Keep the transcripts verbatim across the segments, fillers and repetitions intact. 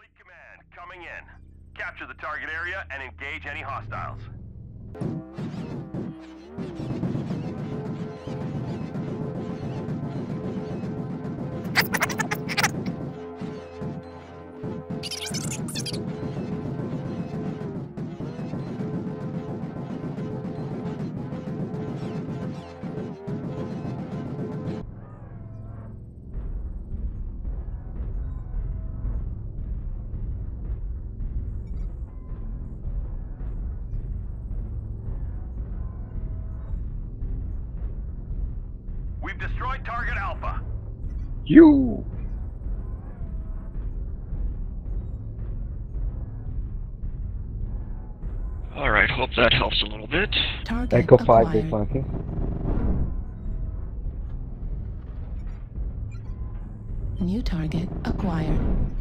Fleet Command, coming in. Capture the target area and engage any hostiles. We've destroyed target Alpha. You. Alright, hope that helps a little bit. Target Echo five, acquired. Big Monkey. New target acquired.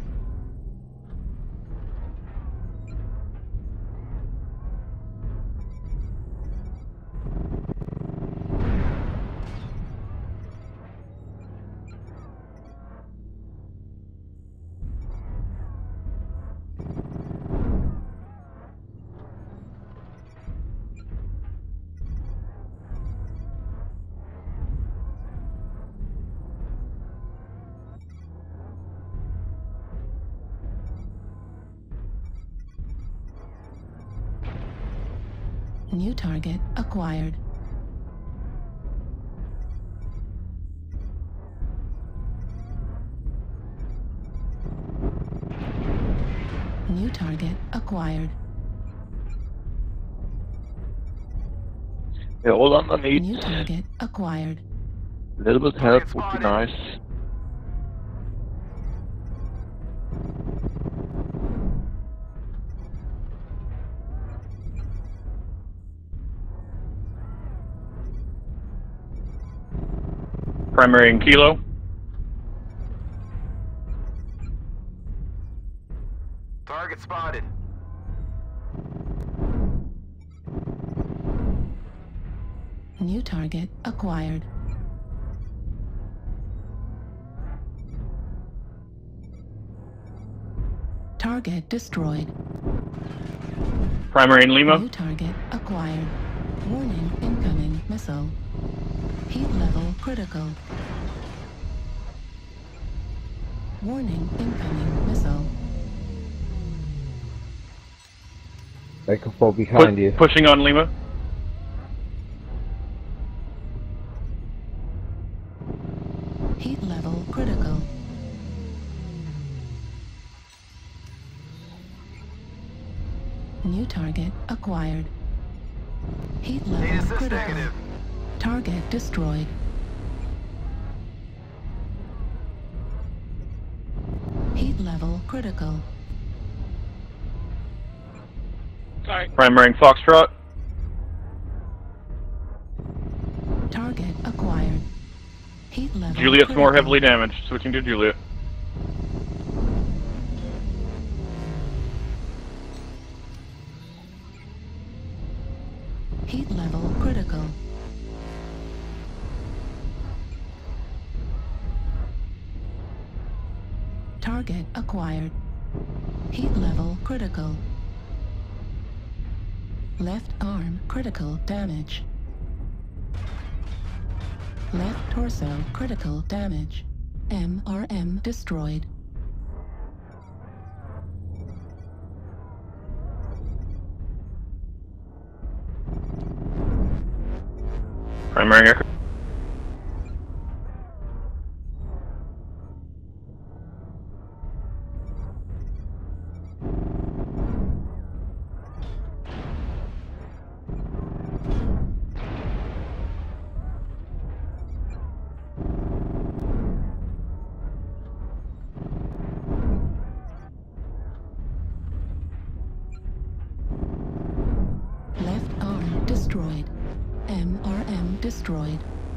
New target acquired. New target acquired. Yeah, all on the need. New target acquired. A little bit help would be nice. Primary and Kilo. Target spotted. New target acquired. Target destroyed. Primary and Lima. New target acquired. Warning, incoming missile. Heat level critical. Warning, incoming missile. Echo four behind Pu- you. Pushing on Lima. Heat level critical. New target acquired. Heat level Data sys critical. negative. Target destroyed. Heat level critical. Alright. Primary and Foxtrot. Target acquired. Heat level Juliet's critical. more heavily damaged. Switching to Juliet. Heat level critical. Target acquired. Heat level critical. Left arm critical damage. Left torso critical damage. M R M destroyed. Primary Echo. Left arm destroyed. M R M destroyed.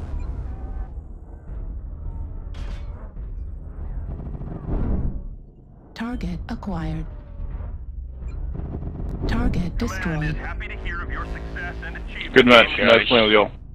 Target acquired. Target Command is destroyed. happy to hear of your success and achievement. Good match. Guys. Nice play with y'all.